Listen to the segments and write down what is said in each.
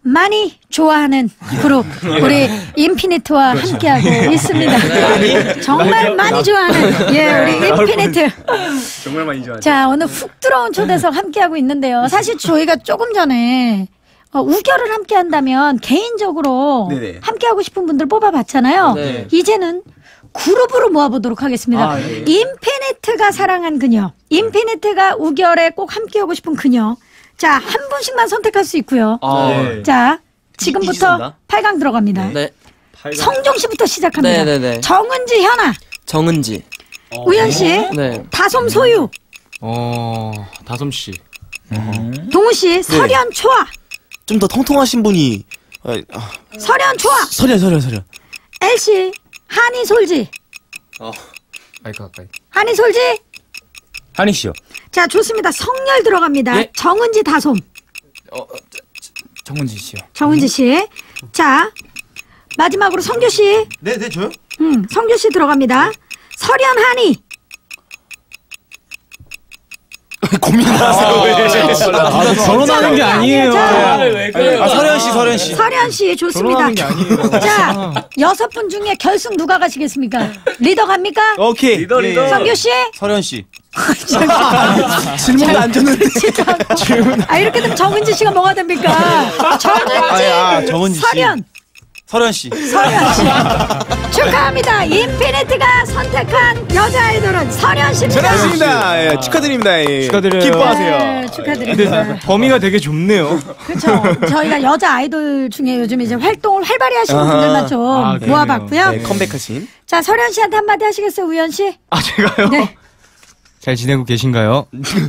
많이 좋아하는 그룹 우리 인피니트와 함께하고 있습니다. 정말 많이 좋아하는 우리 인피니트. 정말 많이 좋아하죠. 자, 오늘 훅 들어온 초대석 함께하고 있는데요. 사실 저희가 조금 전에 우결을 함께한다면 개인적으로 네네. 함께하고 싶은 분들 뽑아봤잖아요. 네. 이제는 그룹으로 모아보도록 하겠습니다. 인피니트가 사랑한 그녀, 인피니트가 우결에 꼭 함께하고 싶은 그녀. 자, 한 분씩만 선택할 수 있고요. 네. 자, 지금부터 8강 들어갑니다. 네. 성종 씨부터 시작합니다. 네네네. 정은지, 현아, 정은지. 우연 씨, 네. 다솜, 소유, 다솜 씨. 동우 씨, 설현, 초아, 좀 더 통통하신 분이 설현, 초아, 설현. 엘 씨, 한이, 솔지, 아이고 가까이. 한이, 솔지. 한희 씨요. 자, 좋습니다. 성렬 들어갑니다. 예? 정은지, 다솜, 정은지 씨요. 정은지 씨. 자, 마지막으로 성규 씨. 네, 저요? 성규 씨 들어갑니다. 설현, 한이. 고민하세요. 결혼하는 게 아니에요. 자, 설현 씨. 설현 씨 좋습니다. 결혼하는 게 아니에요. 자, 6분 중에 결승 누가 가시겠습니까? 리더 갑니까? 오케이. 리더. 성규 씨? 설현 씨. 질문 안 줬는데. 이렇게 되면 정은지 씨가 뭐가 됩니까? 정은지, 정은지 씨. 설현 씨. 축하합니다. 인피니트가 선택한 여자 아이돌은 설현 씨입니다. 잘하셨습니다. 예, 축하드립니다. 예. 축하드려요. 기뻐하세요. 네, 축하드립니다. 범위가 되게 좁네요. 그렇죠. 저희가 여자 아이돌 중에 요즘 이제 활동을 활발히 하시는 분들만 좀 그러네요. 모아봤고요. 네, 컴백하신. 자, 설현 씨한테 한마디 하시겠어요, 우연 씨? 제가요? 네. 잘 지내고 계신가요?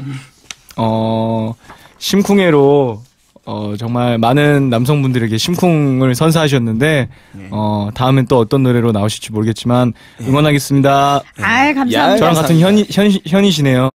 심쿵해로 정말 많은 남성분들에게 심쿵을 선사하셨는데 다음엔 또 어떤 노래로 나오실지 모르겠지만 응원하겠습니다. 감사합니다. 저랑 같은 현이시네요.